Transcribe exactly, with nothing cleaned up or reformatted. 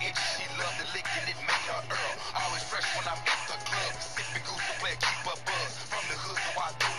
itch, she love the lick and it make her earl. Always fresh when I'm at the club, sipping goose to play keep a buzz. From the hood, so I do